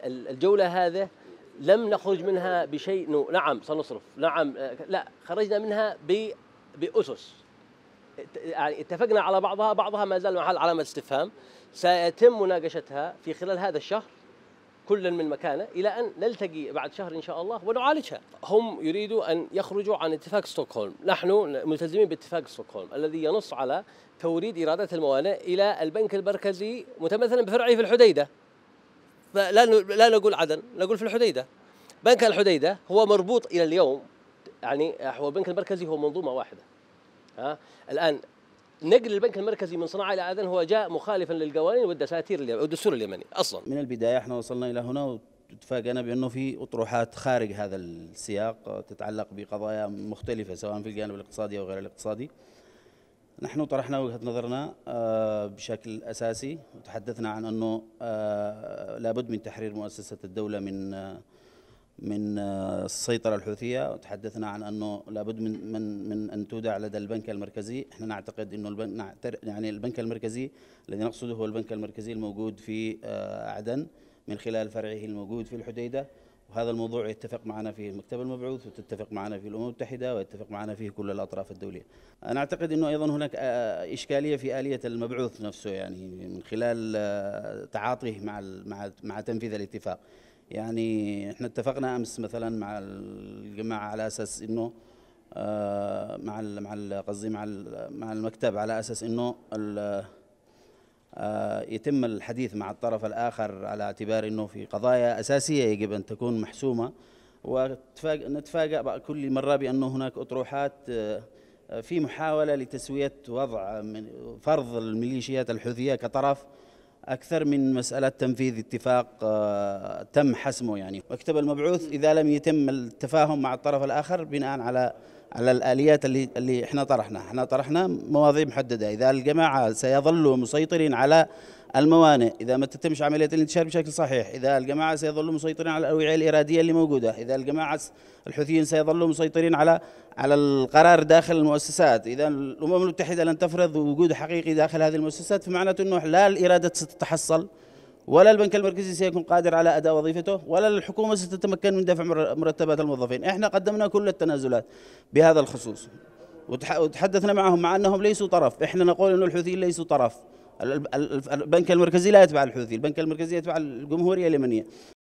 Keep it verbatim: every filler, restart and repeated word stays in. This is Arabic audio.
الجولة هذه لم نخرج منها بشيء نعم سنصرف نعم لا، خرجنا منها بأسس يعني اتفقنا على بعضها، بعضها ما زال محل علامة استفهام، سيتم مناقشتها في خلال هذا الشهر كل من مكانه إلى أن نلتقي بعد شهر إن شاء الله ونعالجها. هم يريدوا أن يخرجوا عن اتفاق ستوكهولم، نحن ملتزمين باتفاق ستوكهولم الذي ينص على توريد إيرادات الموانئ إلى البنك المركزي متمثلا بفرعه في الحديدة. فلا لا نقول عدن، نقول في الحديدة. بنك الحديدة هو مربوط إلى اليوم، يعني هو البنك المركزي هو منظومة واحدة. ها الآن نقل البنك المركزي من صنعاء إلى عدن هو جاء مخالفا للقوانين والدساتير والدستور اليمني أصلا. من البداية احنا وصلنا إلى هنا وتفاجأنا بأنه في أطروحات خارج هذا السياق تتعلق بقضايا مختلفة سواء في الجانب الاقتصادي أو غير الاقتصادي. نحن طرحنا وجهة نظرنا بشكل أساسي وتحدثنا عن أنه لابد من تحرير مؤسسة الدولة من من السيطرة الحوثية، وتحدثنا عن أنه لابد من من من أن تودع لدى البنك المركزي. احنا نعتقد أنه البنك يعني البنك المركزي الذي نقصده هو البنك المركزي الموجود في عدن من خلال فرعه الموجود في الحديدة، وهذا الموضوع يتفق معنا فيه المكتب المبعوث وتتفق معنا فيه الأمم المتحدة ويتفق معنا فيه كل الأطراف الدولية. أنا أعتقد أنه أيضا هناك إشكالية في آلية المبعوث نفسه، يعني من خلال تعاطيه مع مع مع تنفيذ الاتفاق. يعني احنا اتفقنا امس مثلا مع الجماعه على اساس انه آه مع ال مع ال قصدي مع مع المكتب على اساس انه آه يتم الحديث مع الطرف الاخر على اعتبار انه في قضايا اساسيه يجب ان تكون محسومه، ونتفاجأ كل مره بانه هناك اطروحات آه في محاوله لتسويه وضع من فرض الميليشيات الحوثيه كطرف أكثر من مسألة تنفيذ اتفاق آه تم حسمه. يعني مكتب المبعوث إذا لم يتم التفاهم مع الطرف الآخر بناء على على الآليات اللي اللي احنا طرحنا، احنا طرحنا مواضيع محددة. إذا الجماعة سيظلوا مسيطرين على الموانئ، إذا ما تتمش عملية الانتشار بشكل صحيح، إذا الجماعة سيظلوا مسيطرين على الأوعية الإرادية اللي موجودة، إذا الجماعة الحوثيين سيظلوا مسيطرين على على القرار داخل المؤسسات، إذا الأمم المتحدة لن تفرض وجود حقيقي داخل هذه المؤسسات، فمعناته أنه لا الإرادة ستتحصل ولا البنك المركزي سيكون قادر على أداء وظيفته ولا الحكومة ستتمكن من دفع مرتبات الموظفين. احنا قدمنا كل التنازلات بهذا الخصوص وتحدثنا معهم مع أنهم ليسوا طرف. احنا نقول أن الحوثيين ليسوا طرف، البنك المركزي لا يتبع الحوثي، البنك المركزي يتبع الجمهورية اليمنية.